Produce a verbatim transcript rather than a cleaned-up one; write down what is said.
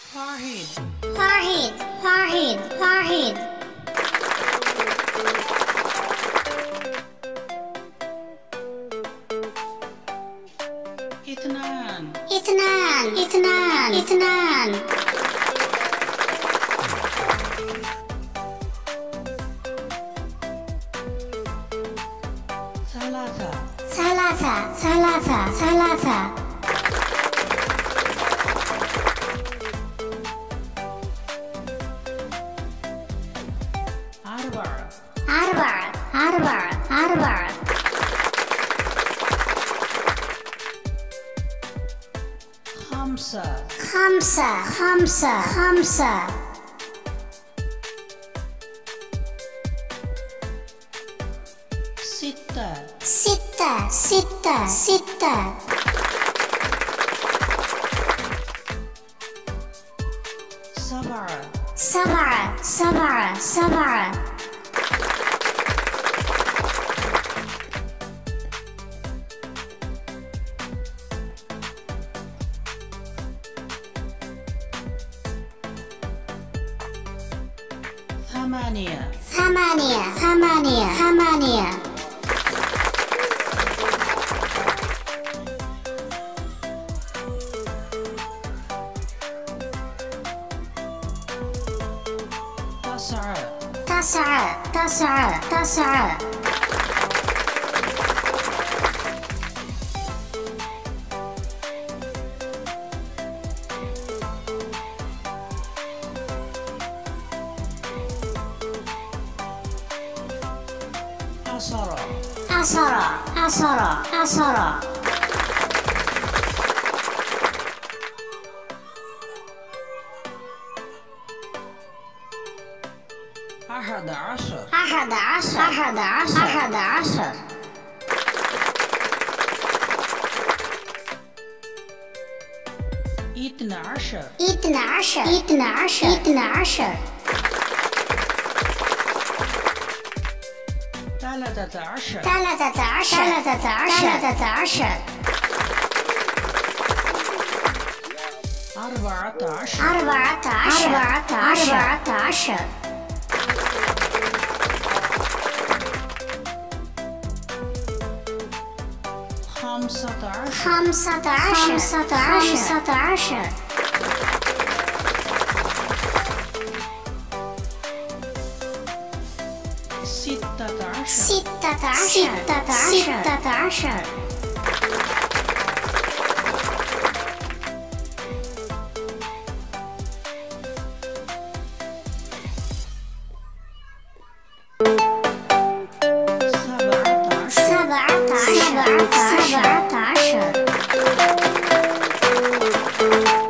واحد واحد واحد واحد اثنان اثنان اثنان اثنان ثلاثة ثلاثة ثلاثة ثلاثة أربعة أربعة أربعة أربعة خمسة خمسة خمسة خمسة ستة ستة ستة ستة سبعة سبعة سبعة سبعة ثمانية ثمانية ثمانية ثمانية تسعة تسعة تسعة تسعة عشرة عشرة عشرة عشرة أحد عشر أحد عشر أحد عشر أحد عشر اثنا عشر اثنا عشر اثنا عشر اثنا عشر ثلاثة عشر ثلاثة عشر ثلاثة عشر ثلاثة عشر أربعة عشر أربعة عشر أربعة عشر أربعة عشر خمسة عشر خمسة عشر خمسة عشر خمسة عشر ستة عشر ستة عشر ستة عشر ستة عشر سبعة عشر سبعة عشر سبعة عشر